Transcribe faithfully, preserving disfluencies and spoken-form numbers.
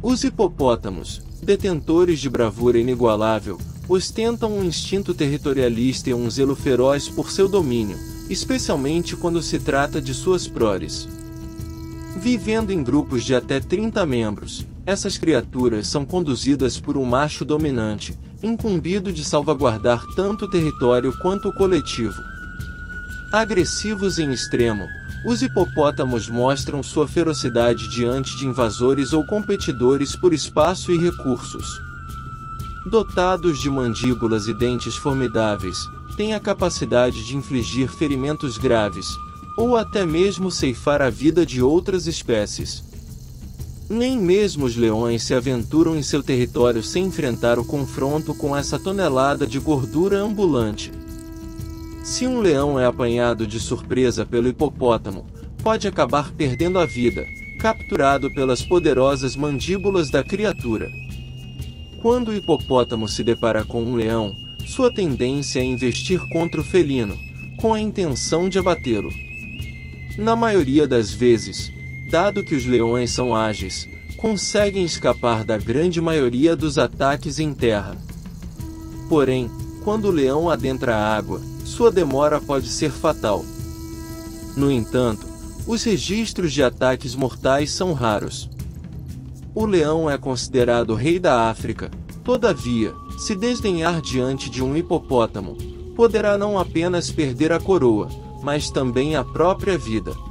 Os hipopótamos, detentores de bravura inigualável, ostentam um instinto territorialista e um zelo feroz por seu domínio, especialmente quando se trata de suas prores. Vivendo em grupos de até trinta membros, essas criaturas são conduzidas por um macho dominante, incumbido de salvaguardar tanto o território quanto o coletivo. Agressivos em extremo, os hipopótamos mostram sua ferocidade diante de invasores ou competidores por espaço e recursos. Dotados de mandíbulas e dentes formidáveis, têm a capacidade de infligir ferimentos graves, ou até mesmo ceifar a vida de outras espécies. Nem mesmo os leões se aventuram em seu território sem enfrentar o confronto com essa tonelada de gordura ambulante. Se um leão é apanhado de surpresa pelo hipopótamo, pode acabar perdendo a vida, capturado pelas poderosas mandíbulas da criatura. Quando o hipopótamo se depara com um leão, sua tendência é investir contra o felino, com a intenção de abatê-lo. Na maioria das vezes, dado que os leões são ágeis, conseguem escapar da grande maioria dos ataques em terra. Porém, quando o leão adentra a água, sua demora pode ser fatal. No entanto, os registros de ataques mortais são raros. O leão é considerado o rei da África, todavia, se desdenhar diante de um hipopótamo, poderá não apenas perder a coroa, mas também a própria vida.